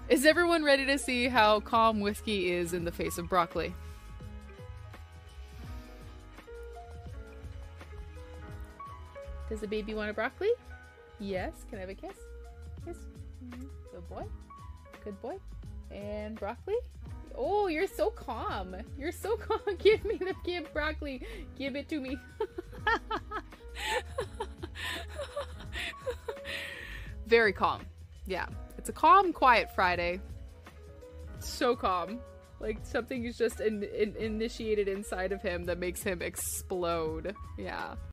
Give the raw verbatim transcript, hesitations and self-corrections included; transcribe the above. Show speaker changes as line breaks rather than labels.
Is everyone ready to see how calm Whisky is in the face of broccoli? Does the baby want a broccoli? Yes. Can I have a kiss? Kiss. Mm-hmm. Good boy. Good boy. And broccoli? Oh, you're so calm. You're so calm. Give me the give broccoli. Give it to me. Very calm. Yeah. It's a calm, quiet Friday. So calm. Like something is just in, in, initiated inside of him that makes him explode. Yeah.